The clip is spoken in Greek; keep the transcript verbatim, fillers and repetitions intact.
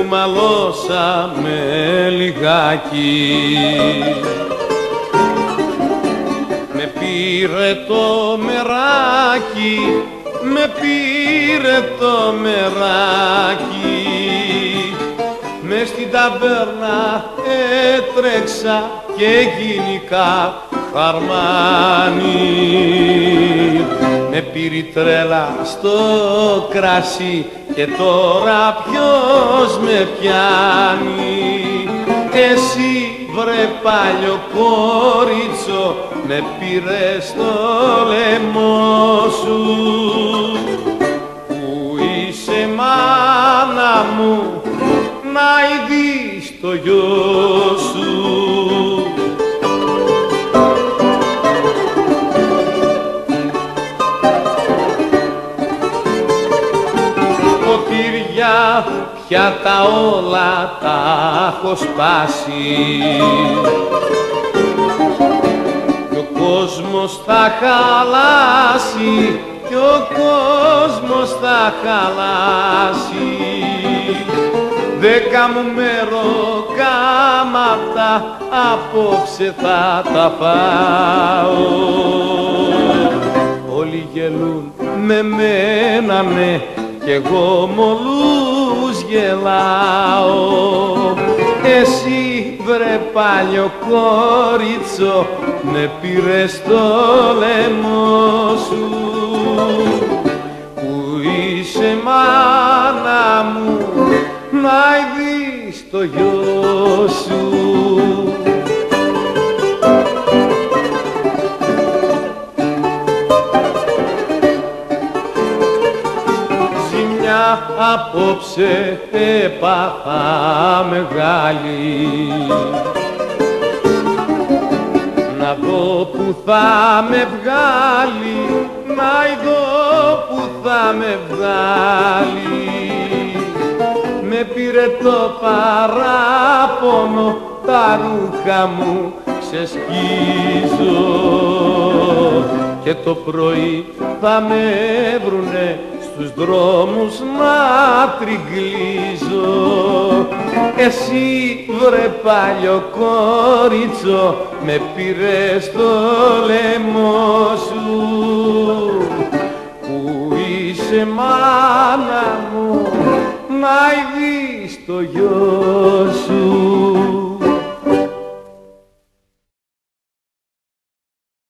μαλώσαμε λιγάκι. Με πήρε το μεράκι, με πήρε το μεράκι, μες στην ταβέρνα έτρεξα και γίνηκα χαρμάνι. Με πήρε η τρέλα στο κράσι και τώρα ποιος με πιάνει? Εσύ βρε παλιό κόριτσο, με πήρες στο λαιμό σου. Πού είσαι μάνα μου, να ειδείς το γιο σου? Ποτήρια πια τα όλα τα έχω σπάσει κι ο κόσμος θα χαλάσει, κι ο κόσμος θα χαλάσει. Δέκα μου μεροκάματα απόψε θα τα φάω. Όλοι γελούν με μένα, ναι, κι εγώ μ' όλους γελάω. Εσύ βρε παλιό κόριτσο, με πήρες στο λαιμό σου. Πού είσαι μάνα μου, να ειδείς το γιο σου? Ζημιά απόψε έπαθα μεγάλη, να δω που θα με βγάλει, να δω που θα με βγάλει. Με πήρε το παράπονο, τα ρούχα μου ξεσκίζω και το πρωί θα με βρουνε στους δρόμους να τριγκλίζω. Εσύ βρε παλιό κόριτσο, με πήρες στο λαιμό σου. Πού είσαι μάνα μου, να ειδείς το γιο σου?